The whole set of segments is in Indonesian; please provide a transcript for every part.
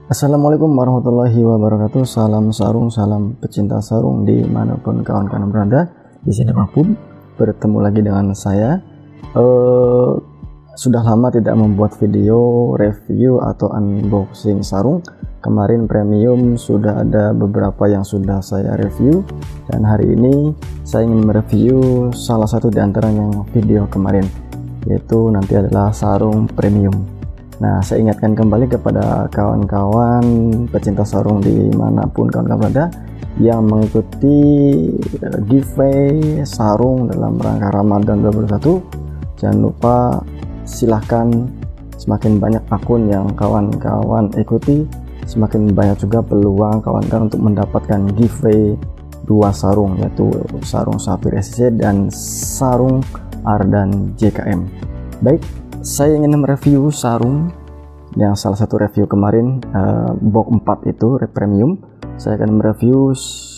Assalamualaikum warahmatullahi wabarakatuh. Salam sarung, salam pecinta sarung dimanapun kawan-kawan berada. Di sini pun bertemu lagi dengan saya. Sudah lama tidak membuat video review atau unboxing sarung. Kemarin premium sudah ada beberapa yang sudah saya review, dan hari ini saya ingin mereview salah satu di antara yang video kemarin, yaitu nanti adalah sarung premium. Nah, saya ingatkan kembali kepada kawan-kawan pecinta sarung dimanapun kawan-kawan berada yang mengikuti giveaway sarung dalam rangka Ramadan 2021. Jangan lupa, silahkan, semakin banyak akun yang kawan-kawan ikuti, semakin banyak juga peluang kawan-kawan untuk mendapatkan giveaway 2 sarung, yaitu sarung Safir SCC dan sarung Ardan JKM. Baik, saya ingin mereview sarung yang salah satu review kemarin, box 4 itu premium. Saya akan mereview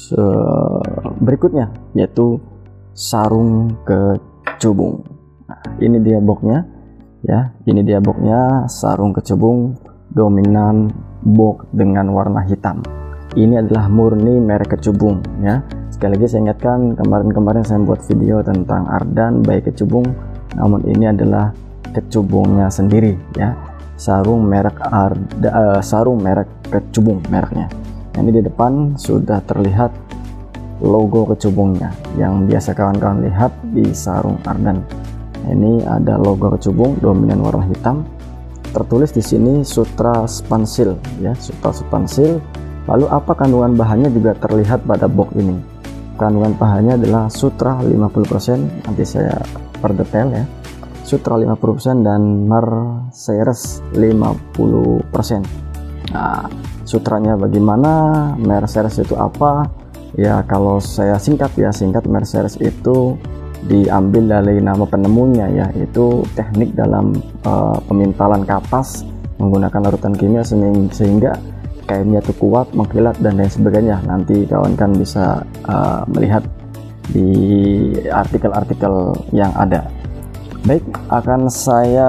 berikutnya, yaitu sarung kecubung. Nah, ini dia boxnya ya, ini dia boxnya, sarung kecubung dominan box dengan warna hitam. Ini adalah murni merek kecubung ya. Sekali lagi saya ingatkan, kemarin saya buat video tentang Ardan by Kecubung, namun ini adalah kecubungnya sendiri ya, sarung merek sarung merek kecubung mereknya. Ini di depan sudah terlihat logo kecubungnya yang biasa kawan-kawan lihat di sarung Ardan. Ini ada logo kecubung dominan warna hitam, tertulis di sini Sutra Spansil ya, Sutra Spansil. Lalu apa kandungan bahannya juga terlihat pada box ini. Kandungan bahannya adalah Sutra 50%, nanti saya perdetail ya. Sutra 50% dan Merceres 50%. Nah, sutranya bagaimana, Merceres itu apa? Ya, kalau saya singkat Merceres itu diambil dari nama penemunya ya, itu teknik dalam pemintalan kapas menggunakan larutan kimia sehingga kainnya itu kuat, mengkilat dan lain sebagainya. Nanti kawan-kawan bisa melihat di artikel-artikel yang ada. Baik, akan saya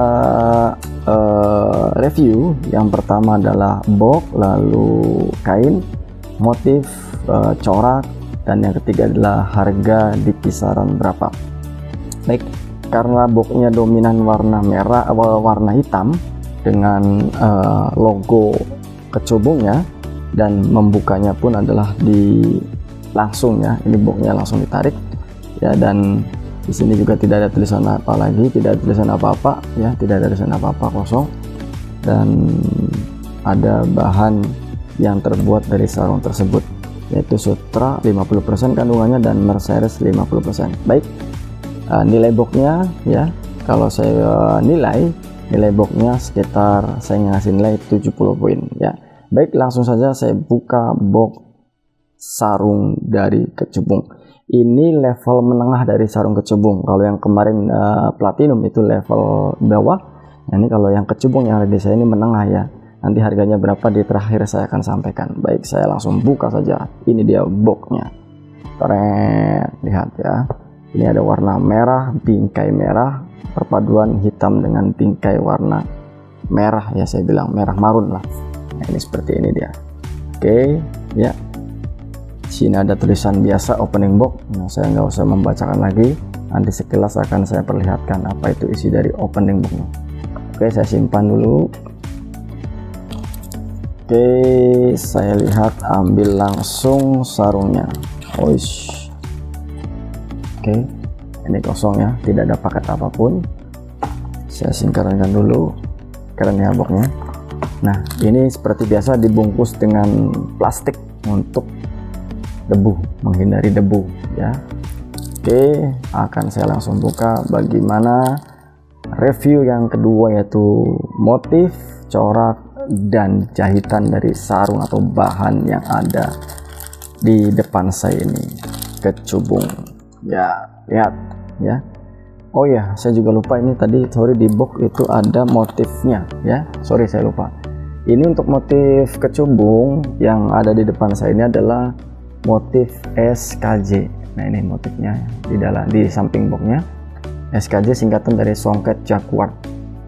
review. Yang pertama adalah box, lalu kain, motif, corak, dan yang ketiga adalah harga di kisaran berapa. Baik, karena boxnya dominan warna merah, warna hitam dengan logo kecubungnya, dan membukanya pun adalah langsung ya, ini boxnya langsung ditarik ya, dan di sini juga tidak ada tulisan apa lagi, tidak ada tulisan apa-apa ya, tidak ada tulisan apa-apa, kosong. Dan ada bahan yang terbuat dari sarung tersebut, yaitu Sutra 50% kandungannya dan Merceres 50%. Baik, nilai boxnya ya, kalau saya nilai boxnya sekitar, saya ngasih nilai 70 poin ya. Baik, langsung saja saya buka box sarung dari kecubung. Ini level menengah dari sarung kecubung. Kalau yang kemarin platinum itu level bawah. Nah, ini kalau yang kecubung yang ada di saya ini menengah ya. Nanti harganya berapa di terakhir saya akan sampaikan. Baik, saya langsung buka saja. Ini dia boxnya. Keren, lihat ya. Ini ada warna merah, bingkai merah, perpaduan hitam dengan bingkai warna merah ya, saya bilang merah marun lah. Nah, ini seperti ini dia. Oke ya. Sini ada tulisan biasa opening box. Nah, saya nggak usah membacakan lagi, nanti sekilas akan saya perlihatkan apa itu isi dari opening boxnya. Oke, saya simpan dulu. Oke, saya lihat, ambil langsung sarungnya. Oish. Oke, ini kosong ya, tidak ada paket apapun. Saya singkirkan dulu. Keren ya boxnya. Nah, ini seperti biasa dibungkus dengan plastik untuk debu, menghindari debu ya. Oke, akan saya langsung buka bagaimana review yang kedua, yaitu motif, corak, dan jahitan dari sarung atau bahan yang ada di depan saya ini, kecubung ya. Lihat ya. Oh ya, saya juga lupa ini tadi, sorry, di box itu ada motifnya ya, sorry saya lupa. Ini untuk motif kecubung yang ada di depan saya ini adalah motif SKJ. Nah, ini motifnya di samping boxnya. SKJ singkatan dari Songket Jacquard.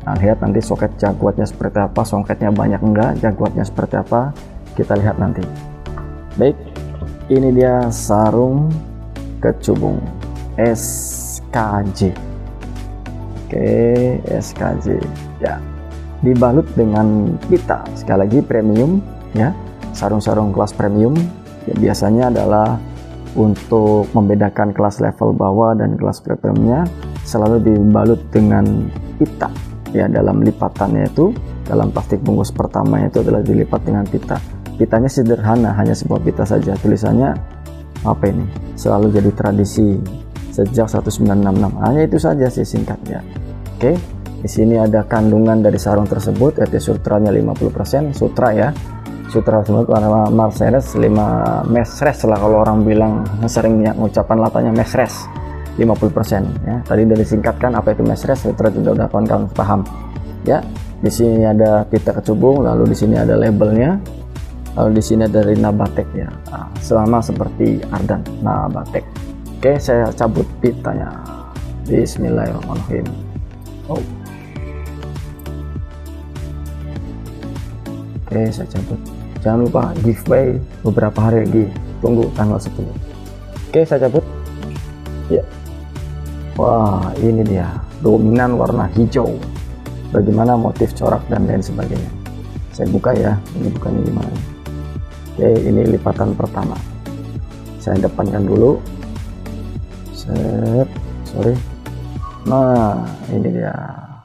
Nah, lihat nanti soket jaguatnya seperti apa, songketnya banyak enggak, jaguatnya seperti apa, kita lihat nanti. Baik, ini dia sarung kecubung SKJ. Oke, SKJ ya, dibalut dengan pita, sekali lagi premium ya. Sarung-sarung kelas premium ya, biasanya adalah untuk membedakan kelas level bawah dan kelas premiumnya selalu dibalut dengan pita ya. Dalam lipatannya itu, dalam plastik bungkus pertamanya itu adalah dilipat dengan pita. Pitanya sederhana, hanya sebuah pita saja. Tulisannya apa ini? Selalu jadi tradisi sejak 1966. Hanya itu saja sih singkatnya. Oke, di sini ada kandungan dari sarung tersebut, yaitu sutranya 50%, sutra ya. Sutra tersebut warna Mercedes 5 mesres lah, kalau orang bilang sering mengucapkan latanya mesres 50% ya. Tadi udah disingkatkan apa itu mesres, sutra juga udah kawan-kawan paham ya. Di sini ada pita kecubung, lalu di sini ada labelnya, lalu di sini ada Rina Batek ya. Nah, sama seperti Ardan Batek. Oke, saya cabut pitanya. Bismillahirrahmanirrahim. Oke, saya cabut. Jangan lupa giveaway beberapa hari lagi, tunggu tanggal 10. Oke, saya cabut ya. Wah, ini dia dominan warna hijau. Bagaimana motif corak dan lain sebagainya. Saya buka ya, ini bukannya gimana. Oke, ini lipatan pertama. Saya depankan dulu. Sorry. Nah, ini dia.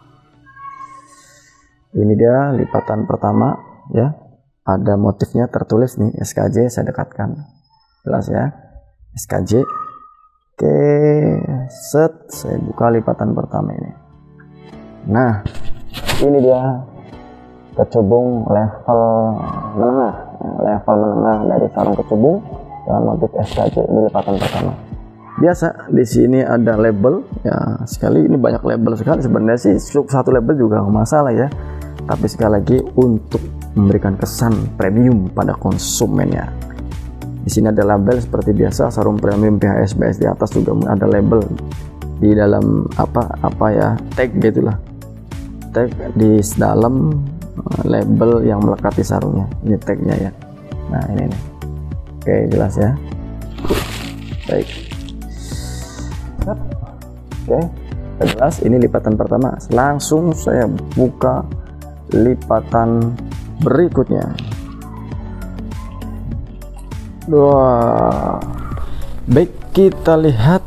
Ini dia lipatan pertama ya. Ada motifnya tertulis nih SKJ, saya dekatkan. Jelas ya. SKJ. Oke, saya buka lipatan pertama ini. Nah, ini dia kecubung level menengah dari sarung kecubung dengan motif SKJ. Ini lipatan pertama. Biasa di sini ada label ya, sekali ini banyak label sekali. Sebenarnya sih satu label juga nggak masalah ya, tapi sekali lagi untuk memberikan kesan premium pada konsumennya. Di sini ada label seperti biasa, sarung premium PHSBS. Di atas juga ada label di dalam apa ya, tag gitulah, tag di dalam label yang melekat di sarungnya. Ini tagnya ya. Nah ini nih. Oke, jelas ya. Baik. Oke, jelas. Ini lipatan pertama. Langsung saya buka lipatan berikutnya. Wah, baik, kita lihat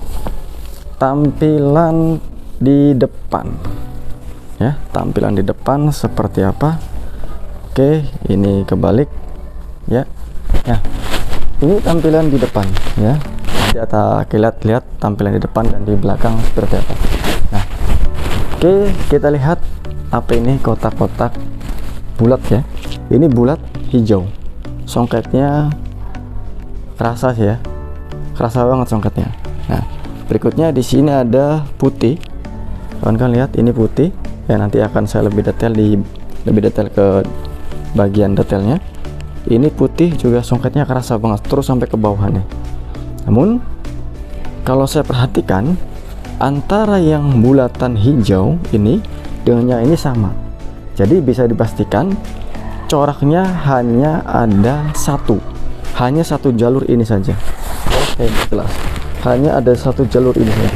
tampilan di depan ya, tampilan di depan seperti apa. Oke, ini kebalik ya. Nah, ini tampilan di depan ya. Kita lihat tampilan di depan dan di belakang seperti apa. Nah, oke, kita lihat apa ini, kotak-kotak bulat ya. Ini bulat hijau, songketnya kerasa sih ya, kerasa banget songketnya. Nah, berikutnya di sini ada putih, kawan-kawan lihat ini putih ya. Nanti akan saya lebih detail ke bagian detailnya. Ini putih juga, songketnya kerasa banget terus sampai ke bawah nih. Namun kalau saya perhatikan, antara yang bulatan hijau ini dengan yang ini sama, jadi bisa dipastikan coraknya hanya ada hanya satu jalur ini saja. Oke, jelas, hanya ada satu jalur ini saja.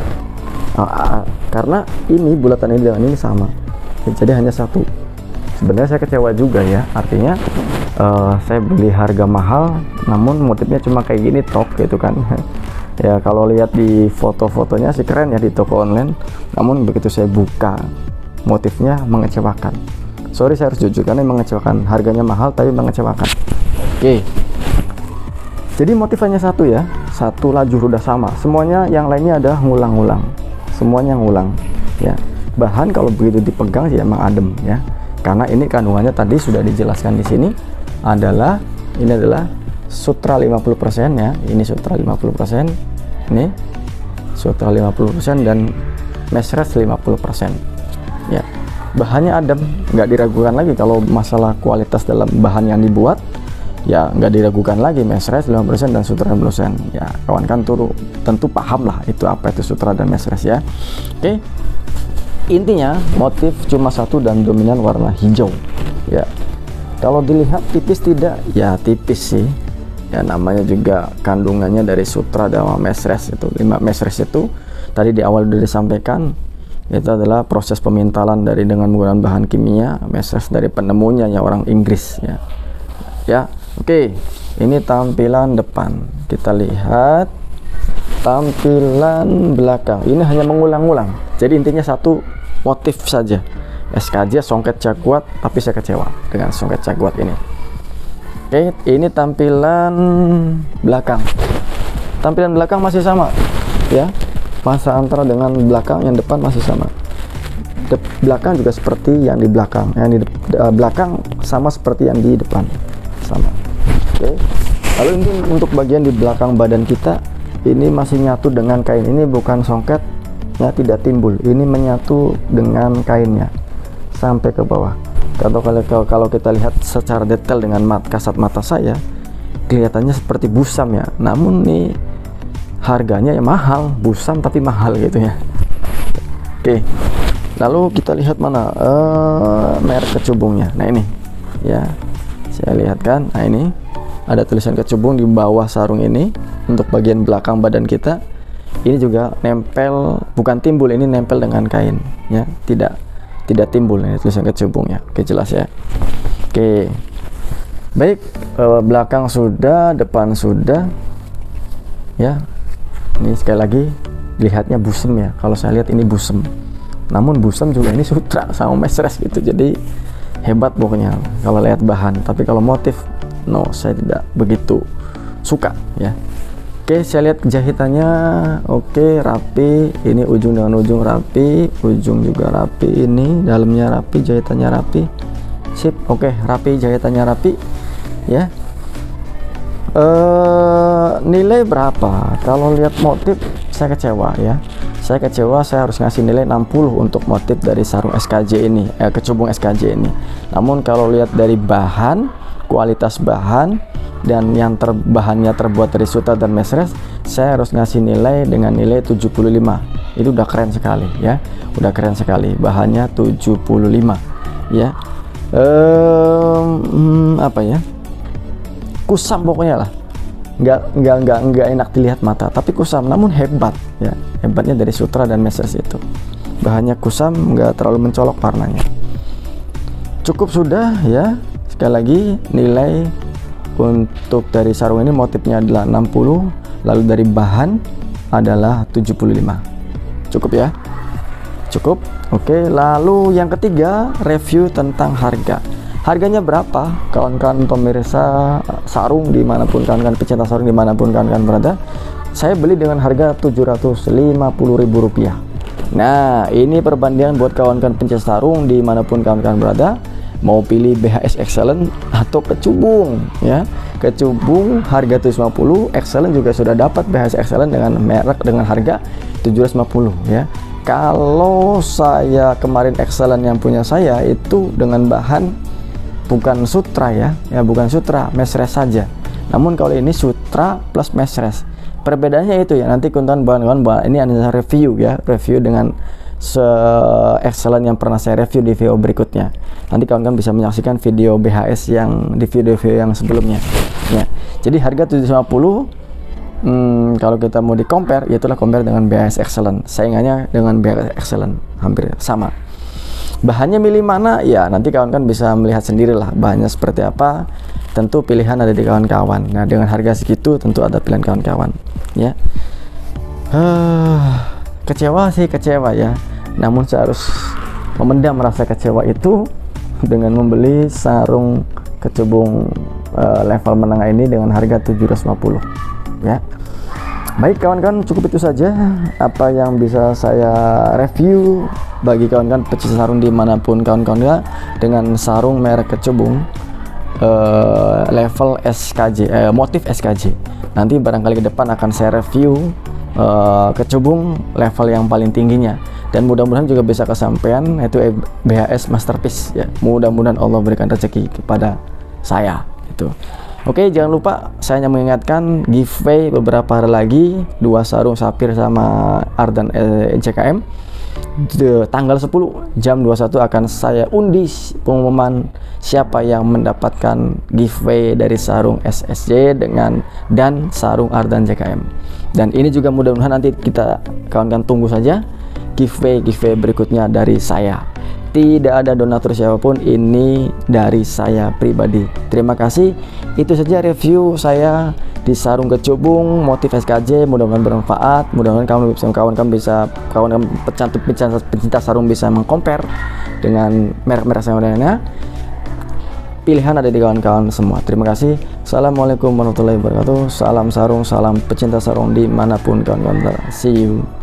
Karena ini bulatan ini dengan ini sama, jadi hanya satu. Sebenarnya saya kecewa juga ya, artinya saya beli harga mahal namun motifnya cuma kayak gini tok gitu kan. Ya kalau lihat di foto-fotonya sih keren ya di toko online, namun begitu saya buka motifnya mengecewakan. Sorry, saya harus jujur, karena mengecewakan. Harganya mahal tapi mengecewakan. Oke, jadi motif hanya satu ya, satu lajur udah sama semuanya. Yang lainnya ada ngulang-ngulang, semuanya ngulang ya. Bahan kalau begitu dipegang sih emang adem ya, karena ini kandungannya tadi sudah dijelaskan di sini adalah, ini adalah sutra 50% ya. Ini sutra 50%, ini sutra 50% dan mesres 50% ya. Bahannya adem, nggak diragukan lagi. Kalau masalah kualitas dalam bahan yang dibuat ya nggak diragukan lagi, mesres 50% dan sutra 50% ya. Kawan kan tentu paham lah itu apa itu sutra dan mesres ya. Oke, Intinya motif cuma satu dan dominan warna hijau ya. Kalau dilihat tipis tidak? Ya tipis sih ya, namanya juga kandungannya dari sutra dan mesres itu. 5 mesres itu tadi di awal sudah disampaikan, itu adalah proses pemintalan dari dengan menggunakan bahan kimia. Mesres dari penemunya ya orang Inggris ya. Ya, oke. Ini tampilan depan. Kita lihat tampilan belakang. Ini hanya mengulang-ulang. Jadi intinya satu motif saja. SKJ songket jaguat, tapi saya kecewa dengan songket jaguat ini. Oke, ini tampilan belakang. Tampilan belakang masih sama ya. Masa antara dengan belakang, yang depan masih sama. Belakang juga seperti yang di belakang. Yang di belakang sama seperti yang di depan. Sama. Oke. Lalu ini untuk bagian di belakang badan kita, ini masih nyatu dengan kain. Ini bukan songketnya tidak timbul. Ini menyatu dengan kainnya sampai ke bawah. Kalau kita lihat secara detail dengan kasat mata saya, kelihatannya seperti busam ya. Namun nih harganya ya mahal, busam tapi mahal gitu ya. Oke. Lalu kita lihat mana merek kecubungnya. Nah ini ya, saya lihatkan. Nah ini ada tulisan kecubung di bawah sarung ini untuk bagian belakang badan kita. Ini juga nempel, bukan timbul, ini nempel dengan kain ya, tidak timbul ini tulisan kecubungnya. Oke, jelas ya. Oke, baik, belakang sudah, depan sudah ya. Ini sekali lagi lihatnya busem ya. Kalau saya lihat ini busem, namun busem juga ini sutra sama mesres gitu. Jadi hebat pokoknya kalau lihat bahan. Tapi kalau motif, no, saya tidak begitu suka ya. Oke, saya lihat jahitannya oke, rapi. Ini ujung dengan ujung rapi, ujung juga rapi, ini dalamnya rapi, jahitannya rapi. Sip, oke, rapi, jahitannya rapi ya. Nilai berapa? Kalau lihat motif saya kecewa ya. Saya kecewa, saya harus ngasih nilai 60 untuk motif dari sarung SKJ ini, kecubung SKJ ini. Namun kalau lihat dari bahan, kualitas bahan dan yang bahannya terbuat dari sutra dan mesres, saya harus ngasih nilai dengan nilai 75. Itu udah keren sekali ya, udah keren sekali. Bahannya 75 ya. Apa ya, kusam pokoknya lah, nggak enak dilihat mata, tapi kusam namun hebat ya. Hebatnya dari sutra dan mesres itu, bahannya kusam, nggak terlalu mencolok warnanya. Cukup sudah ya. Sekali lagi nilai untuk dari sarung ini motifnya adalah 60, lalu dari bahan adalah 75. Cukup ya? Cukup. Oke, lalu yang ketiga, review tentang harga. Harganya berapa? Kawan-kawan pemirsa sarung dimanapun kawan-kawan pecinta sarung dimanapun kawan-kawan berada, saya beli dengan harga Rp750.000. Nah, ini perbandingan buat kawan-kawan pencinta sarung dimanapun kawan-kawan berada, mau pilih BHS Excellent atau kecubung ya. Kecubung harga 750, Excellent juga sudah dapat BHS Excellent dengan merek dengan harga 750 ya. Kalau saya kemarin Excellent yang punya saya itu dengan bahan bukan sutra ya, bukan sutra, mesres saja. Namun kalau ini sutra plus mesres. Perbedaannya itu ya, nanti kawan-kawan bahan ini adalah review ya, review dengan excellent yang pernah saya review di video berikutnya. Nanti kawan-kawan bisa menyaksikan video BHS yang di video-video yang sebelumnya ya. Jadi harga 750, kalau kita mau di compare, itulah compare dengan BHS Excellent. Saingannya dengan BHS Excellent hampir sama. Bahannya milih mana ya, nanti kawan-kawan bisa melihat sendirilah bahannya seperti apa. Tentu pilihan ada di kawan-kawan. Nah, dengan harga segitu tentu ada pilihan kawan-kawan ya. Kecewa sih, kecewa ya. Namun saya harus memendam rasa kecewa itu dengan membeli sarung kecubung level menengah ini dengan harga 750 ya. Baik kawan-kawan, cukup itu saja apa yang bisa saya review bagi kawan-kawan pecinta sarung dimanapun kawan-kawan dengan sarung merek kecubung level SKJ, motif SKJ. Nanti barangkali ke depan akan saya review kecubung level yang paling tingginya, dan mudah-mudahan juga bisa kesampaian, yaitu BHS Masterpiece ya. Mudah-mudahan Allah berikan rezeki kepada saya itu. Oke, jangan lupa saya hanya mengingatkan giveaway beberapa hari lagi 2 sarung Sapir sama Ardan JKM tanggal 10 jam 21 akan saya undi pengumuman siapa yang mendapatkan giveaway dari sarung SSJ dan sarung Ardan JKM. Dan ini juga mudah-mudahan nanti kita kawan-kawan tunggu saja giveaway berikutnya dari saya. Tidak ada donatur siapapun, ini dari saya pribadi. Terima kasih. Itu saja review saya di sarung kecubung motif SKJ. Mudah-mudahan bermanfaat. Mudah-mudahan kawan-kawan pecinta sarung bisa mengcompare dengan merek-merek yang lainnya. Pilihan ada di kawan-kawan semua. Terima kasih. Assalamualaikum warahmatullahi wabarakatuh. Salam sarung, salam pecinta sarung dimanapun kawan-kawan. See you.